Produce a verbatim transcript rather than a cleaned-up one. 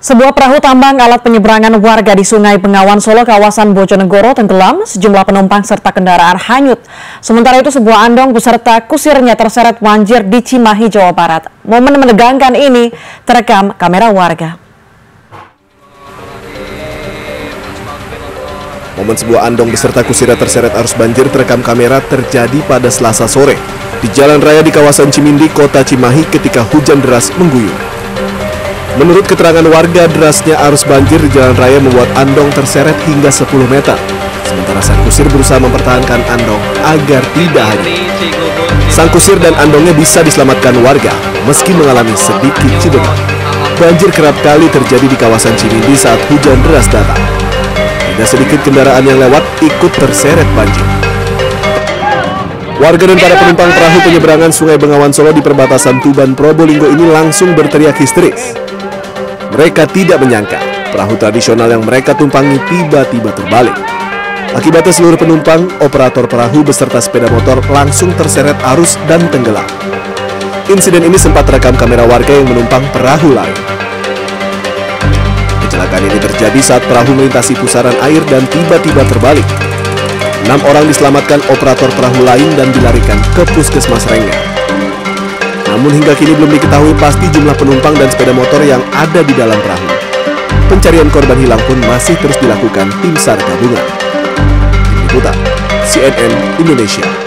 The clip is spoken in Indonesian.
Sebuah perahu tambang alat penyeberangan warga di Sungai Bengawan Solo, kawasan Bojonegoro tenggelam, sejumlah penumpang serta kendaraan hanyut. Sementara itu sebuah andong beserta kusirnya terseret banjir di Cimahi, Jawa Barat. Momen menegangkan ini terekam kamera warga. Momen sebuah andong beserta kusirnya terseret arus banjir terekam kamera terjadi pada Selasa sore di jalan raya di kawasan Cimindi, Kota Cimahi ketika hujan deras mengguyur. Menurut keterangan warga, derasnya arus banjir di jalan raya membuat andong terseret hingga sepuluh meter. Sementara sang kusir berusaha mempertahankan andong agar tidak hanyut. Sang kusir dan andongnya bisa diselamatkan warga meski mengalami sedikit cedera. Banjir kerap kali terjadi di kawasan Cimindi saat hujan deras datang. Tidak sedikit kendaraan yang lewat ikut terseret banjir. Warga dan para penumpang perahu penyeberangan Sungai Bengawan Solo di perbatasan Tuban, Probolinggo ini langsung berteriak histeris. Mereka tidak menyangka perahu tradisional yang mereka tumpangi tiba-tiba terbalik. Akibatnya seluruh penumpang, operator perahu beserta sepeda motor langsung terseret arus dan tenggelam. Insiden ini sempat terekam kamera warga yang menumpang perahu lain. Kecelakaan ini terjadi saat perahu melintasi pusaran air dan tiba-tiba terbalik. Enam orang diselamatkan operator perahu lain dan dilarikan ke Puskesmas Rengga. Namun hingga kini belum diketahui pasti jumlah penumpang dan sepeda motor yang ada di dalam perahu. Pencarian korban hilang pun masih terus dilakukan tim SAR gabungan. Tim Liputan C N N Indonesia.